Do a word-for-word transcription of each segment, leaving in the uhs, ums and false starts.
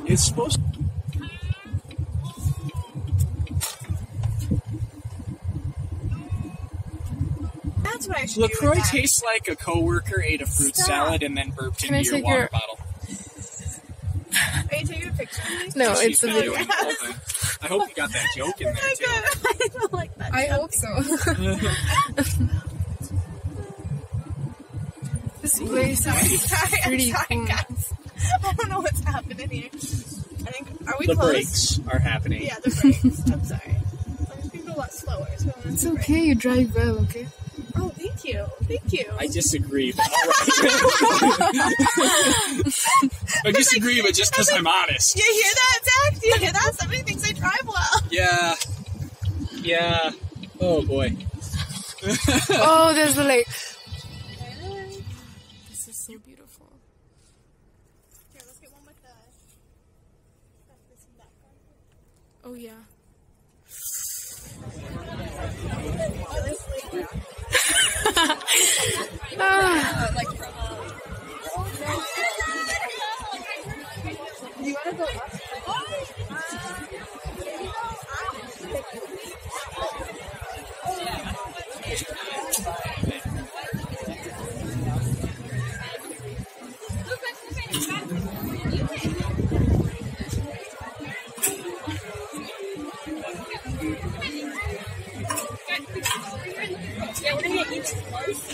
It's supposed to. That's what I should LaCroix do with tastes like a coworker ate a fruit Stop. salad and then burped Can I into your take water your- bottle. that. Are you taking a picture of me? No, She's it's a videoing video. the whole thing. I hope you got that joke in there I too. I don't like that. I joke. hope so. This place Sorry, is sorry, I'm pretty sorry, cool. guys. I don't know what's happening here. I think, are we The close? breaks are happening. Yeah, the breaks. I'm sorry. I'm just being a lot slower. So I'm It's gonna break. okay, you drive well, okay? Oh, thank you. Thank you. I disagree, but alright. I disagree, but just because I'm honest. You hear that, Zach? Do you hear that? Somebody thinks I drive well. Yeah. Yeah. Oh boy. Oh, there's the lake. This is so beautiful. Here, let's get one with the... this in background. Oh, yeah. Ah. Like from, do you want to go up? Yeah, we're gonna get each close.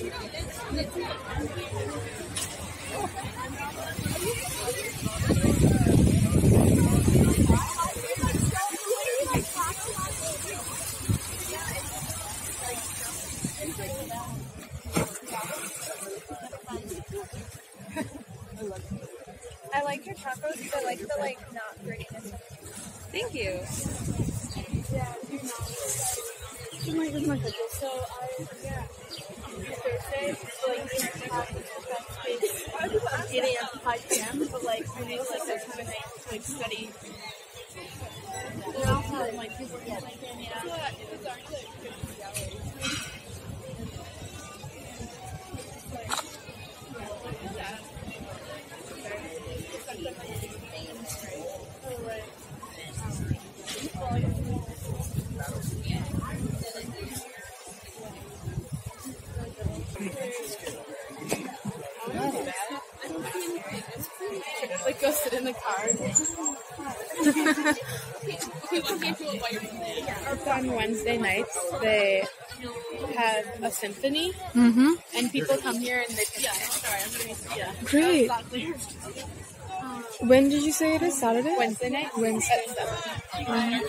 I like your tacos, but I like the like not grittiness. Thank you. Yeah, you're not. Oh my goodness, so I yeah. Thursday, so like we have to have the space. I'm getting at five p m but like we need like there's time at night to like study. They're also like people get like in, yeah. So that is actually like fifty hours. Like, go sit in the car. On Wednesday nights, they have a symphony, Mm-hmm. and people come here and they can yeah, sorry, I'm gonna, yeah. Great. When did you say it is? Saturday? Wednesday night? Wednesday. At seven. Um,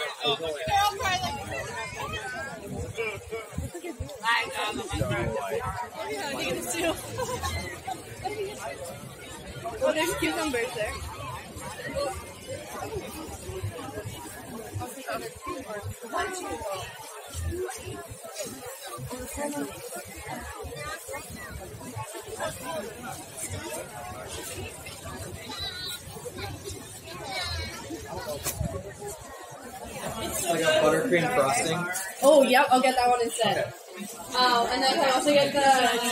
Well, there's cucumbers there. Like a buttercream frosting. Oh, yep, I'll get that one instead. Um, and then can I also get the,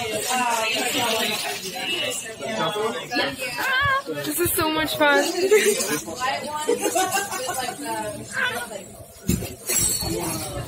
uh, this is so much fun. white one with like the, like,